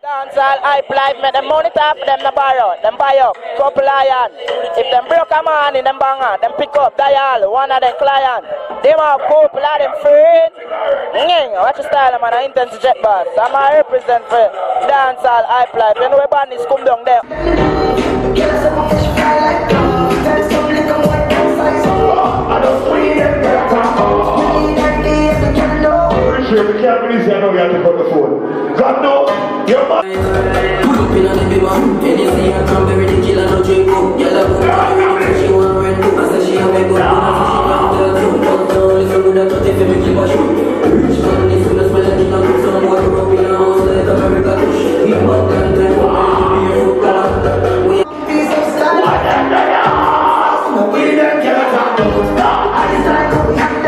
Dancehall hype life, make them money top, them no borrow, them buy up, couple iron. If them broke a man in them banger, them pick up dial, one of them client. Them have couple of them friend. Watch the style, man, I intend to jet boss. I'm a represent for dancehall hype life. You know where band is come down there. We can't release you, I know we have to put the phone. God no, you're man. Pull up in a baby man. When you see her come, every day killer no drink up. Yellow book, she want rent book. I say she have a good one, I say she want to do. Don't know if you would have thought if you make it much. Rich man, this one is my legend. I put some water up in a house like America push. He want them to be a foot color. We piece of style. We them can't talk about. I decide to be a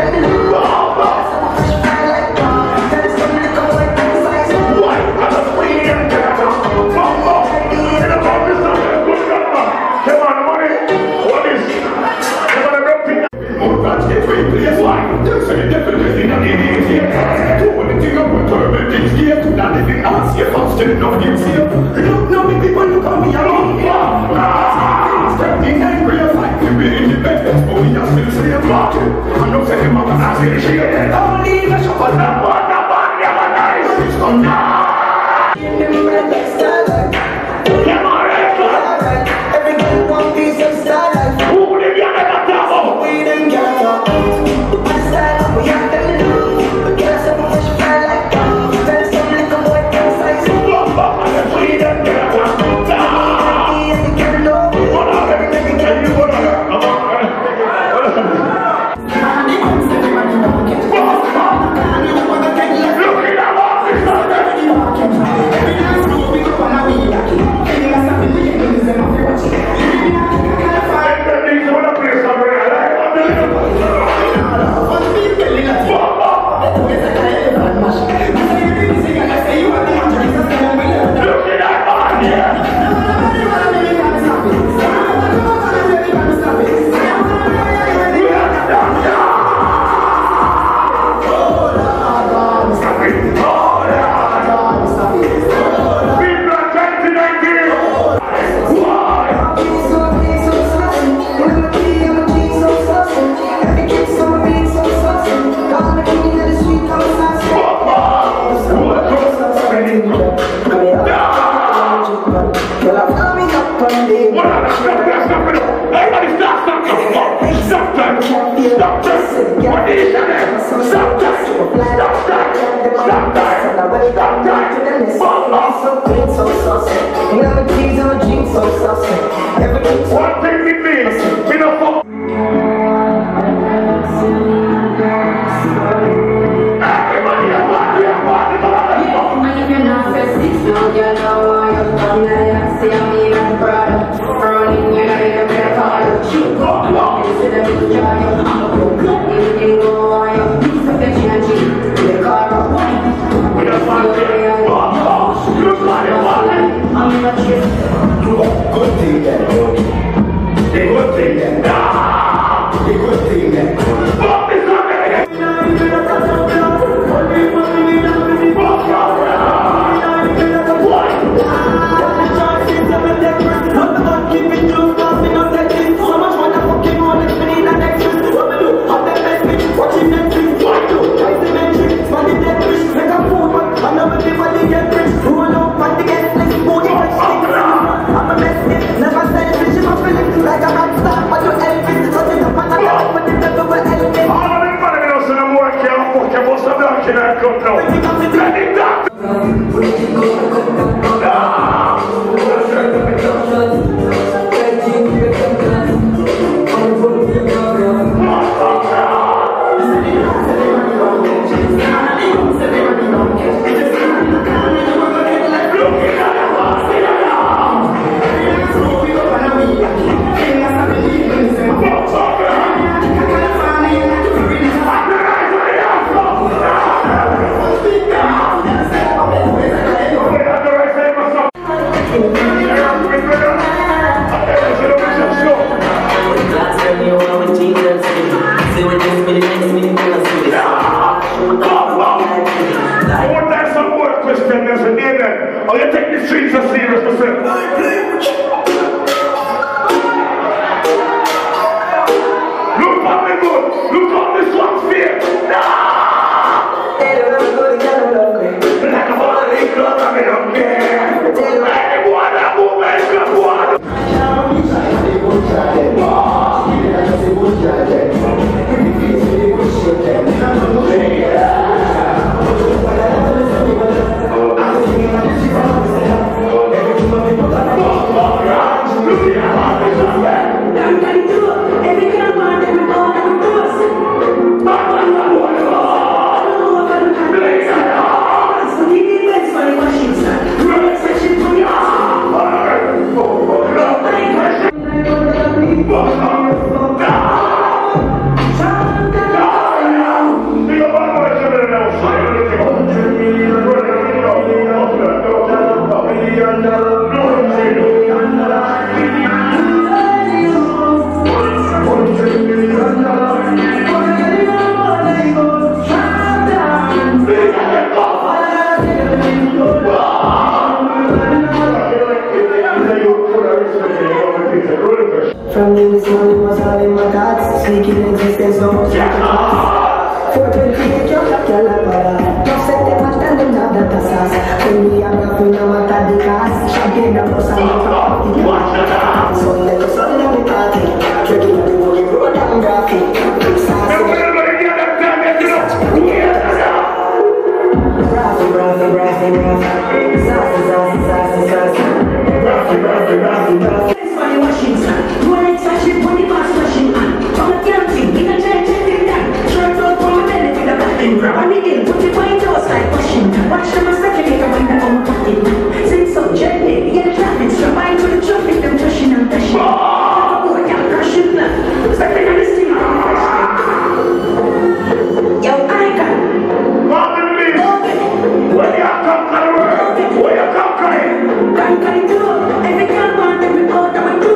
take the streets as serious myself. Look on me good. Look on this one fear. Like a holy club, I don't care. Anyone that will make a one. From this morning was all in my thoughts, speaking existence, no more second thoughts. 428, you're la para. No se te matan de nada, tasas. When we are not in our tadicas, champagne, I'm not saying so let us all in the party. Drinking the money, road and graphic. Watch them a second, make a wind up on the sing so gently, get a traffic, so mind to the traffic, them touching and touching. Oh, I can't crush it now. Second on the street. Yo, I can. Where you come to the world? Where you come crying? Can't cut it through. Every can't want them before that one too.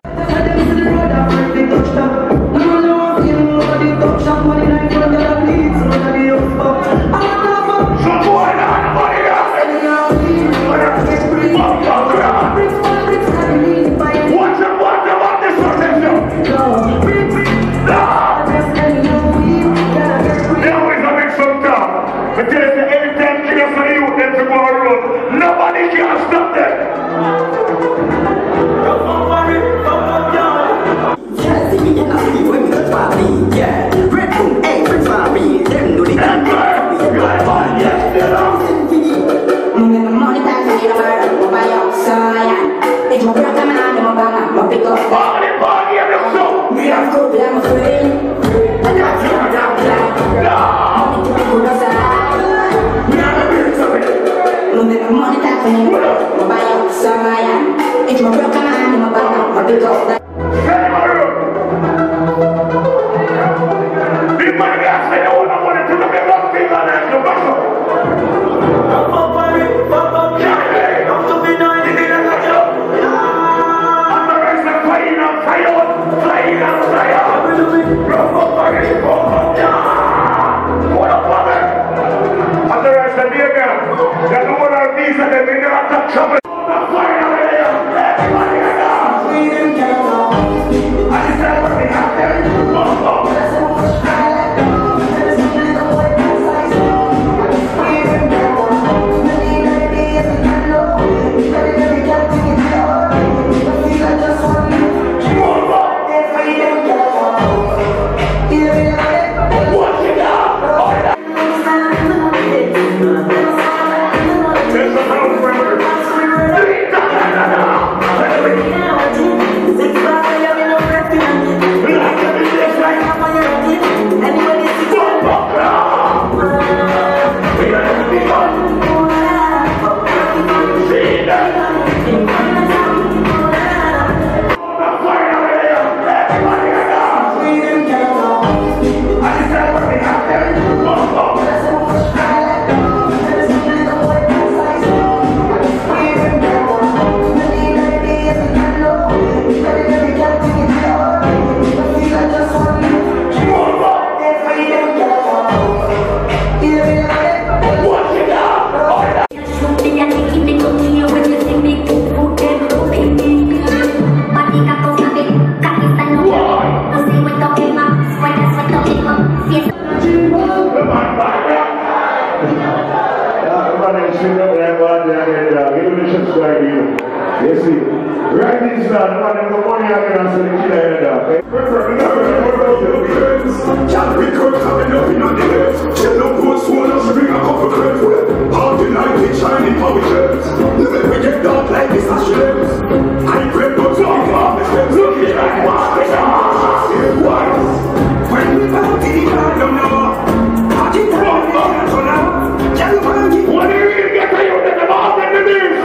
Nobody can stop them. Otherwise, the nigga, the woman are these and they never I see no one there. Give me the chips like you. You see, right inside, one of the money I can answer the killer head up. Can't be good coming up in on the head. Tell no good swallows to bring a couple crates with all the light is shining power jets. Let me get dark like this as she lives. I grab no talk off the steps. Looking like what? When we found the car, don't know. I keep running on to now. Tell me what do you get to you in the mouth and the beer?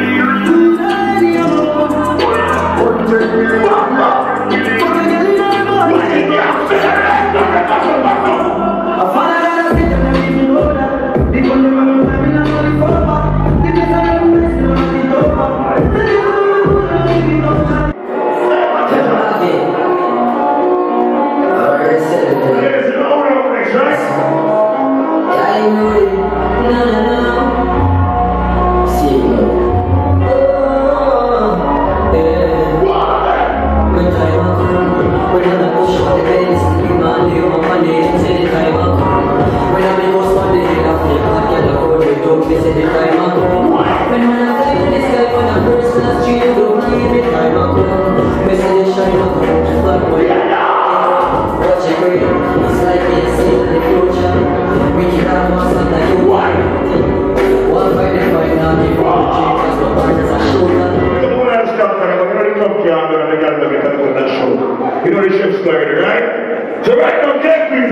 You know the ship's started, right? So right now, get me,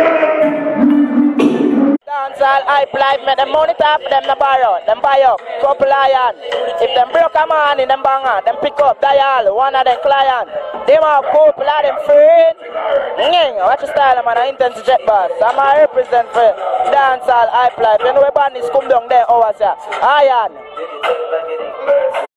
Dancehall hype life, make them money top, them no borrow, them buy up, couple iron. If them broke a man in them banger, them pick up dial, one of them client. Them have couple of them friend. Watch the style, man, I intend to jet boss. I'm a represent for dancehall hype life. You know where bandits come down there, hours here. Iron.